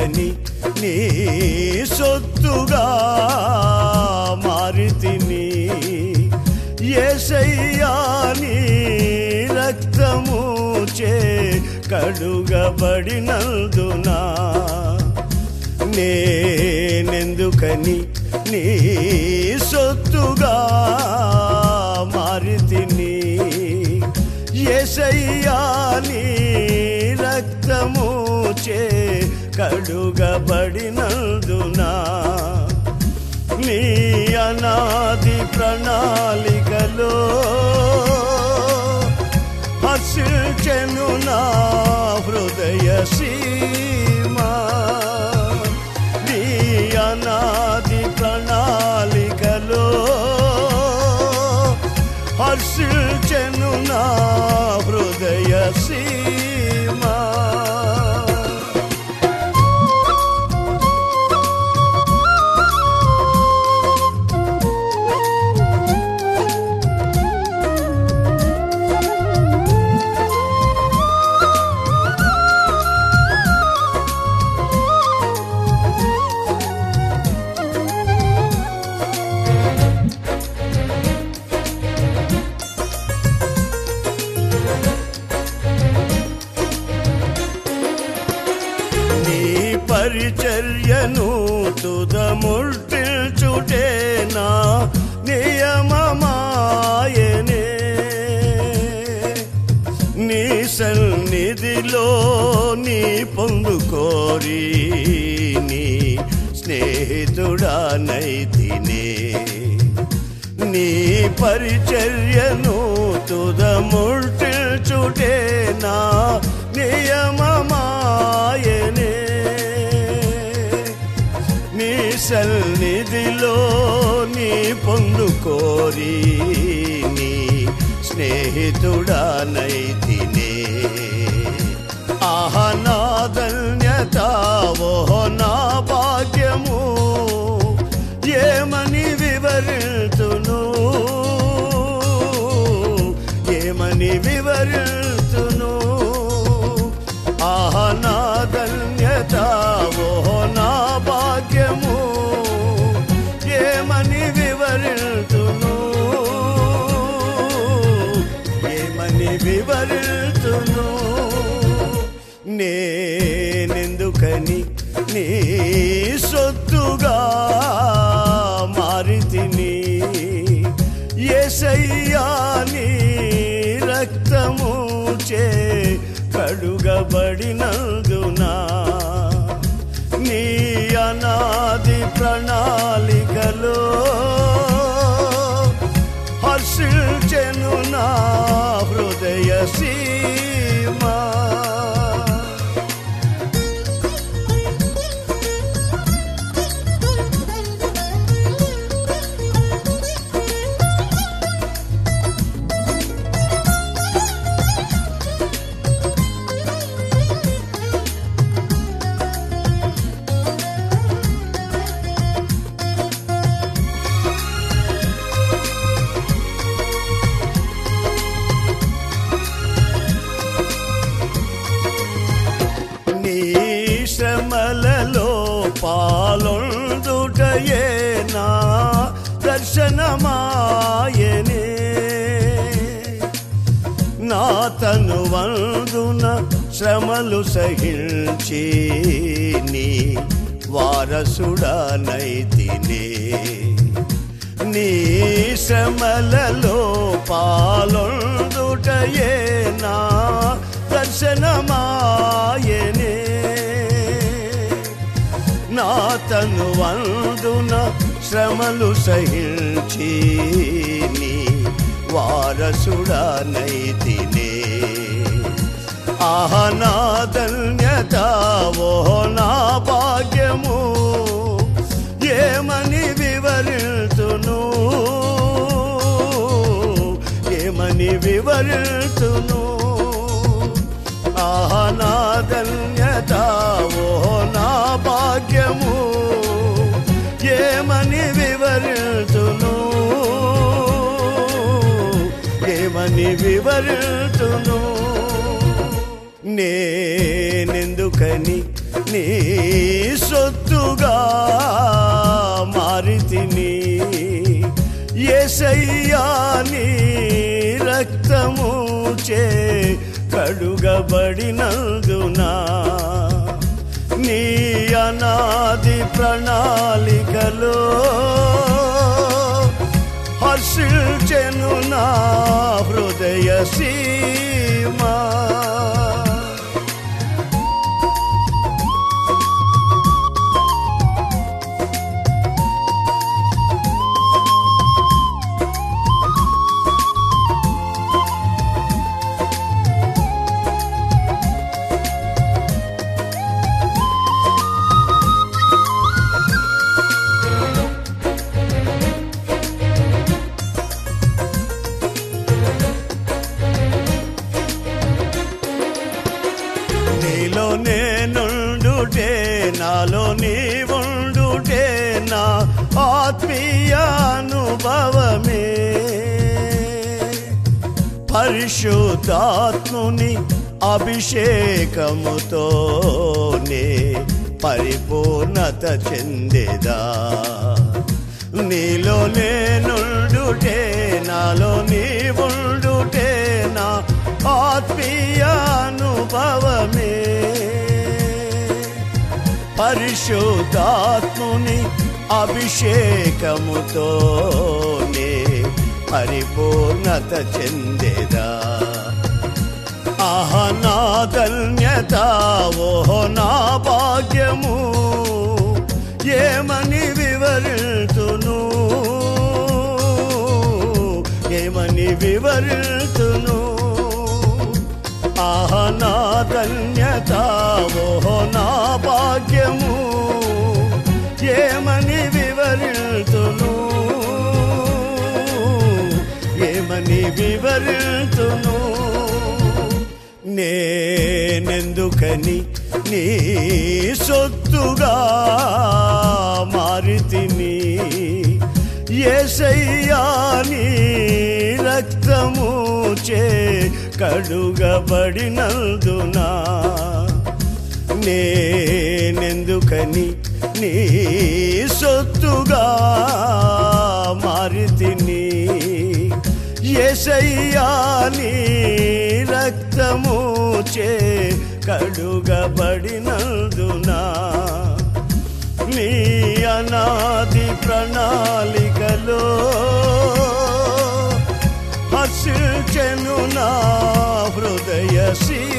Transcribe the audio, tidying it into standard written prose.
నేనెందుకని నీ సొత్తుగా మారితిని యేసయ్యా నీ రక్తము చే కడుగబడినందునా నేనెందుకని నీ సొత్తుగా మారితిని యేసయ్యా నీ రక్తము చే కడుగబడినందునా నీ అనాది ప్రణాళికలో హర్షించెను నా హృదయ సీమా నీ అనాది ప్రణాళికలో హర్షించెను నా హృదయ సీమా పరిచర్యను తుదముర్తిల్చుటే నా నియమమాయనే నీ సన్నిధిలో నీ పొందుకోరి నీ స్నేహితుడానైతినే నీ పరిచర్యను తుదముర్తిల్చుటే నా నియమమాయనే సన్నిధిలో నీ పొందుకోరి నీ స్నేహితుడానైతినే ఆహా నా ధన్యత ఓహో నా భాగ్యము ఏమని వివరితును ఏమని వివరితును ఆహా నా ధన్యత ఓహో నా భాగ్యము ఏమని వివరితును ఏమని వివరితును నేనెందుకని నీ సొత్తుగా మారితిని యేసయ్యా నీ రక్తము చే కడుగబడినందునా నీ అనాది ప్రణాళికలో హర్షించెను నా హృదయ సీమా శ్రమలలో పాలొందుటయే నా దర్శనమాయనే నా తనువందున శ్రమలు సహించి నీ వారసుడానైతినే నీ శ్రమలలో పాలొందుటయే నా దర్శనమాయనే నా తనువందున శ్రమలు సహించి నీ వారసుడానైతినే ఆహా నా ధన్యత ఓహో నా భాగ్యము ఏమని వివరితును ఏమని వివరితును ఆహా నా ధన్యత ఓహో నా భాగ్యము ఏమని వివరితును ఏమని వివరితును నేనెందుకని నీ సొత్తుగా మారితిని యేసయ్యా నీ రక్తము చే కడుగబడినందునా నీ అనాది ప్రణాళికలో హర్షించెను నా హృదయ సీమా నీలో నేనుండుటే నాలో నీవుండుటే నా ఆత్మీయానుభవమే పరిశుద్ధాత్ముని అభిషేకముతోనే పరిపూర్ణత చెందేదా నీలో నేనుండుటే నాలో నీవుండుటే నా ఆత్మీయానుభవమే పరిశుద్ధాత్ముని అభిషేకముతోనే పరిపూర్ణత చెందేదా ఆహా నా ధన్యత ఓహో నా భాగ్యము ఏమని వివరితును ఏమని వివరితును ఆహా నా ధన్యత ఓహో నా భాగ్యము ఏమని వివరితును ఏమని వివరితును నేనెందుకని నీ సొత్తుగా మారితిని యేసయ్యా నీ రక్తము చే కడుగబడినందునా నేనెందుకని నీ సొత్తుగా మారితిని యేసయ్యా నీ రక్తము చే కడుగబడినందునా నీ అనాది ప్రణాళికలో హర్షించెను నా హృదయ